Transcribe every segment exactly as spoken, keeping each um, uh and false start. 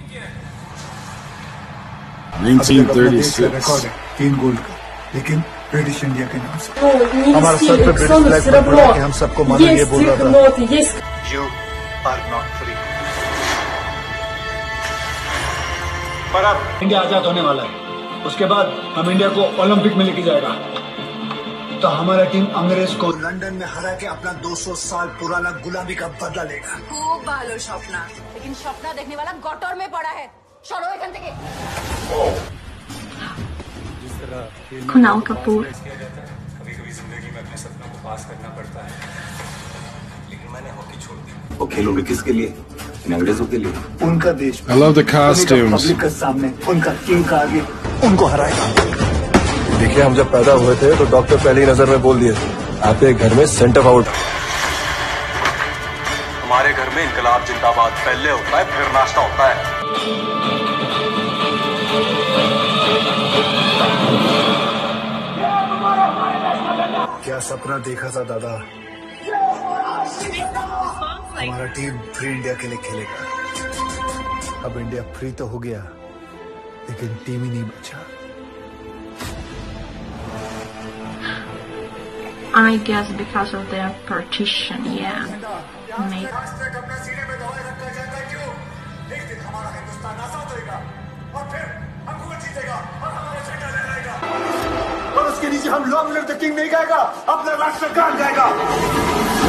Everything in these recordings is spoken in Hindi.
nineteen thirty-six. तीन गोल्ड का, लेकिन ब्रिटिश इंडिया के नाम से हमारा सर पे ब्रिटिश फ्लैग पर बुला के हम सबको मानो ये बोल रहा था। You are not free. पर अब इंडिया आजाद होने वाला है, उसके बाद हम इंडिया को ओलंपिक में लेके जाएगा। तो हमारा टीम अंग्रेज को लंदन में हरा के अपना दो सौ साल पुराना गुलामी का बदला लेगा। खूब भालो स्वप्ना, लेकिन स्वप्ना देखने वाला गटर में पड़ा है। छोड़ो एखान থেকে। कुणाल कपूर। कभी-कभी जिंदगी में अपने सपनों को पास करना पड़ता है, लेकिन मैंने हॉकी छोड़ दी। वो खेलोगे किसके लिए? इन अंग्रेजों के लिए। उनका देश। I love the costumes. Public के सामने उनका किंग का आगे उनको हराएगा। देखिए, हम जब पैदा हुए थे तो डॉक्टर पहली नजर में बोल दिए आपके घर में सेंटर आउट। हमारे घर में इनकलाब जिंदाबाद पहले होता है, फिर नाश्ता होता है। क्या सपना देखा था दादा? हमारा टीम फ्री इंडिया के लिए खेलेगा। अब इंडिया फ्री तो हो गया, लेकिन टीम ही नहीं बचा। I guess because of their partition, yeah. Maybe. और उसके नीचे हम लॉन्ग लिव द किंग नहीं गाएगा, अपना राष्ट्रगान गाएगा।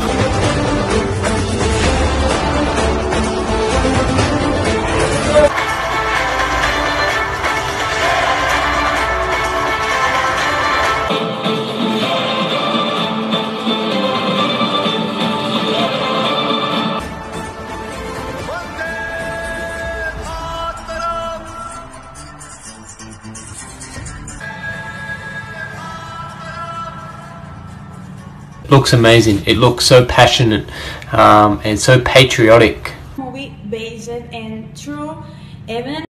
Looks amazing. It looks so passionate um, and so patriotic. Movie based in true events.